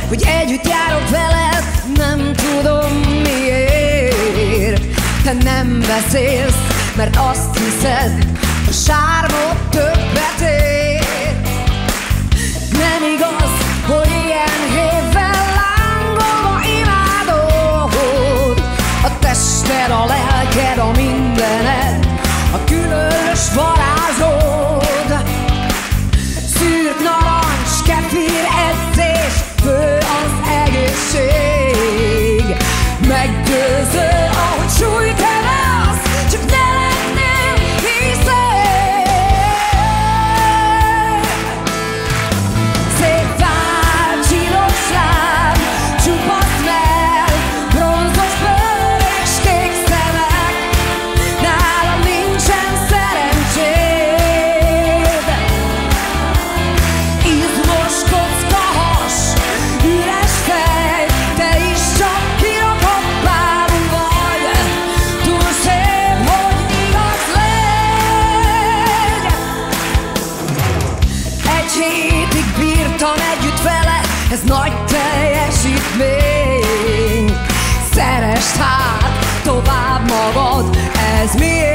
hogy együtt járok veled, nem tudom miért. Te nem beszélsz, mert azt hiszed, a sármod többet ér. Nem igaz, hogy ilyen hévvel lángolva imádod. A tested, a lelked, a mindened, a különös varázsod. Szűrt narancs, kefir, edzés, fő az egészség. Meggyőző, ahogy súlytelasz, csak ne lennél hiszed. Szép vár, csinos láb, csupasz mell, bronzos bőr és kék szemek. Nálam nincsen szerencséd. Izmos kockahas, üres fej, te is csak kirakott bábú vagy. Túl szép, hogy igaz légy. Egy hétig bírtam együtt vele, ez nagy teljesítmény. Szeresd hát tovább magad, ez miért?